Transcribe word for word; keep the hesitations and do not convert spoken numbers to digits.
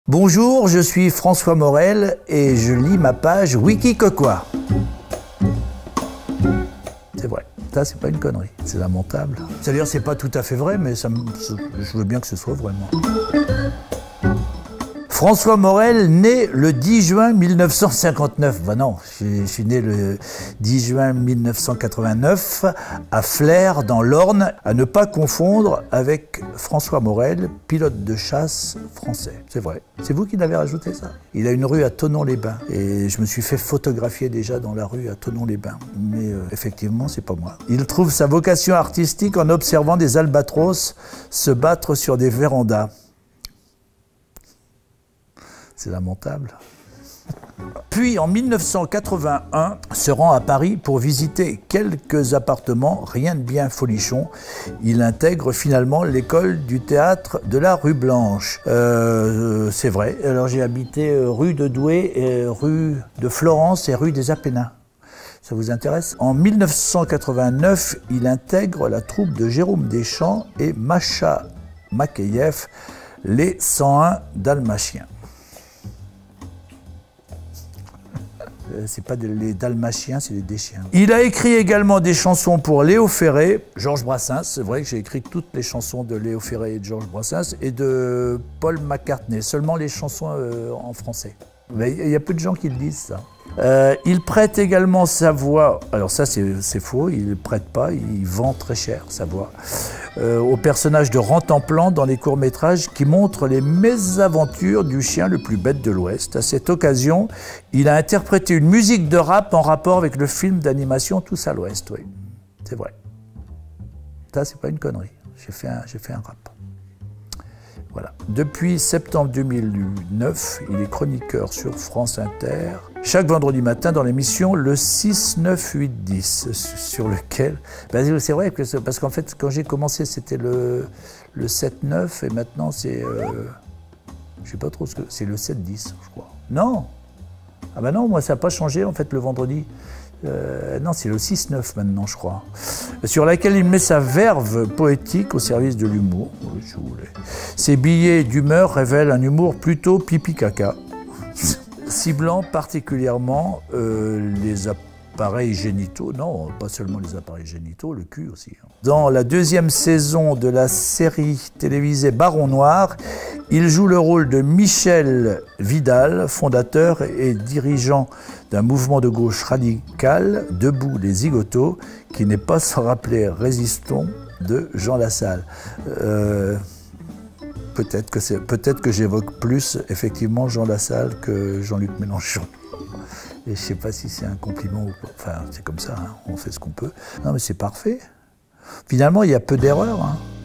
Bonjour, je suis François Morel et je lis ma page Wikikokwa. C'est vrai, ça c'est pas une connerie, c'est lamentable. C'est-à-dire c'est pas tout à fait vrai, mais ça me, je veux bien que ce soit vraiment. François Morel, né le dix juin mille neuf cent cinquante-neuf. Ben non, je, je suis né le dix juin mille neuf cent quatre-vingt-neuf à Flers, dans l'Orne, à ne pas confondre avec François Morel, pilote de chasse français. C'est vrai. C'est vous qui l'avez rajouté ça? Il a une rue à Thonon-les-Bains et je me suis fait photographier déjà dans la rue à Thonon-les-Bains. Mais euh, effectivement, c'est pas moi. Il trouve sa vocation artistique en observant des albatros se battre sur des vérandas. C'est lamentable. Puis en mille neuf cent quatre-vingt-un, se rend à Paris pour visiter quelques appartements, rien de bien folichon. Il intègre finalement l'école du théâtre de la rue Blanche. Euh, c'est vrai, alors j'ai habité rue de Douai, et rue de Florence et rue des Apennins. Ça vous intéresse? En mille neuf cent quatre-vingt-neuf, il intègre la troupe de Jérôme Deschamps et Macha Makeyev, les cent un Dalmatiens. C'est pas les Dalmatiens, c'est les Deschiens. Il a écrit également des chansons pour Léo Ferré, Georges Brassens. C'est vrai que j'ai écrit toutes les chansons de Léo Ferré et de Georges Brassens et de Paul McCartney, seulement les chansons euh, en français. Mais il y a peu de gens qui le disent, ça. Euh, il prête également sa voix, alors ça c'est faux, il ne prête pas, il vend très cher sa voix, euh, au personnage de Rantanplan dans les courts-métrages qui montrent les mésaventures du chien le plus bête de l'Ouest. À cette occasion, il a interprété une musique de rap en rapport avec le film d'animation Tous à l'Ouest, oui, c'est vrai. Ça c'est pas une connerie, j'ai fait un, j'ai fait un rap. Voilà. Depuis septembre deux mille neuf, il est chroniqueur sur France Inter, chaque vendredi matin dans l'émission Le six neuf huit dix, sur lequel... Ben c'est vrai, que parce qu'en fait, quand j'ai commencé, c'était le, le sept neuf, et maintenant c'est... Euh, je sais pas trop ce que... C'est le sept dix, je crois. Non. Ah ben non, moi ça n'a pas changé, en fait, le vendredi. Euh, non, c'est le six neuf maintenant, je crois. Sur laquelle il met sa verve poétique au service de l'humour. Ses billets d'humeur révèlent un humour plutôt pipi-caca, ciblant particulièrement euh, les appareils génitaux. Non, pas seulement les appareils génitaux, le cul aussi. Dans la deuxième saison de la série télévisée Baron Noir, il joue le rôle de Michel Vidal, fondateur et dirigeant d'un mouvement de gauche radical, Debout les Zigotos, qui n'est pas sans rappeler Résistons de Jean Lassalle. Euh, peut-être que c'est, peut-être que j'évoque plus effectivement Jean Lassalle que Jean-Luc Mélenchon. Et je ne sais pas si c'est un compliment ou pas. Enfin, c'est comme ça, hein, on fait ce qu'on peut. Non, mais c'est parfait. Finalement, il y a peu d'erreurs, hein.